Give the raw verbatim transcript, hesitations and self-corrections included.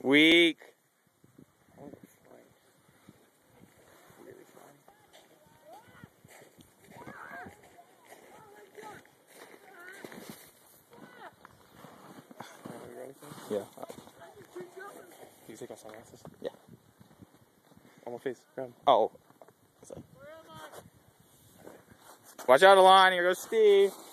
Weak. Yeah. You take off sunglasses? Yeah. On my face. Grab 'em. Oh. Watch out, Alon. Here goes Steve.